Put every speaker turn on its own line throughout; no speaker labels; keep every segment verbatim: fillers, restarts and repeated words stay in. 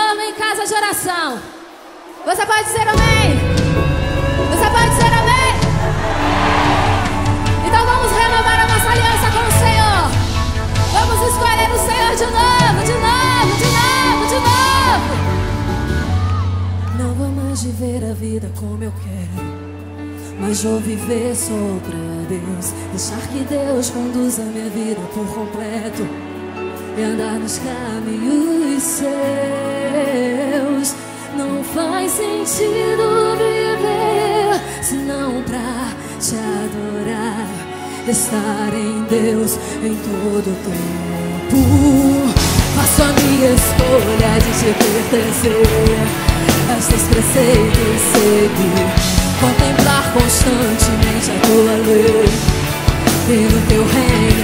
novo em casa de oração. Você pode dizer amém? Você pode dizer amém? Então vamos renovar a nossa aliança com o Senhor. Vamos escolher o Senhor de novo, de novo, de novo, de novo. Não vou mais viver a vida como eu quero, mas vou viver só pra Deus. Deixar que Deus conduza minha vida por completo e andar nos caminhos seus. Não faz sentido viver senão pra te adorar, estar em Deus em todo tempo. Faço a minha escolha de te pertencer, estes preceitos seguir, contemplar constantemente a tua lei e no teu reino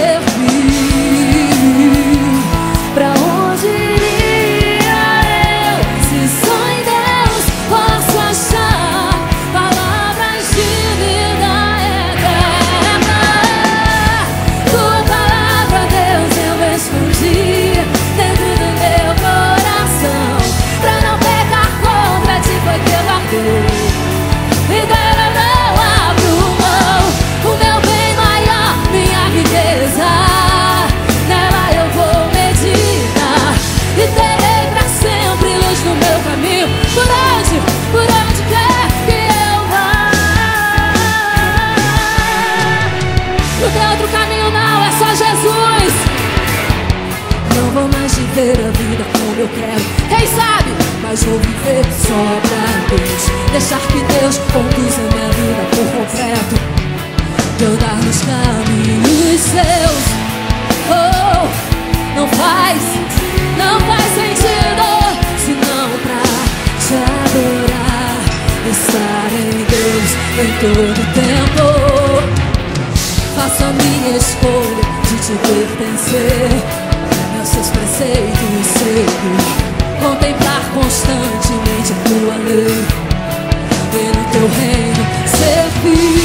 servir. Pra onde iria eu se só em Deus posso achar palavras de vida eterna? Tua palavra, Deus, eu escondi dentro do meu coração. Pra não pecar contra ti foi que eu guardei, e dela eu não abro mão. O meu bem maior, minha riqueza, nela eu vou meditar e terei pra sempre luz no meu caminho. Por onde, por onde quer que eu vá. Não tem outro caminho não, é só Jesus. Não vou mais viver a vida como eu quero, quem sabe? Mas vou viver só pra Deus. Deixar que Deus conduza minha vida por completo e andar nos caminhos seus. Oh, não faz, não faz sentido senão pra te adorar, estar em Deus em todo tempo. Faço a minha escolha de te pertencer, meus seus preceitos seguir, contemplar constantemente a tua lei e no teu reino servir.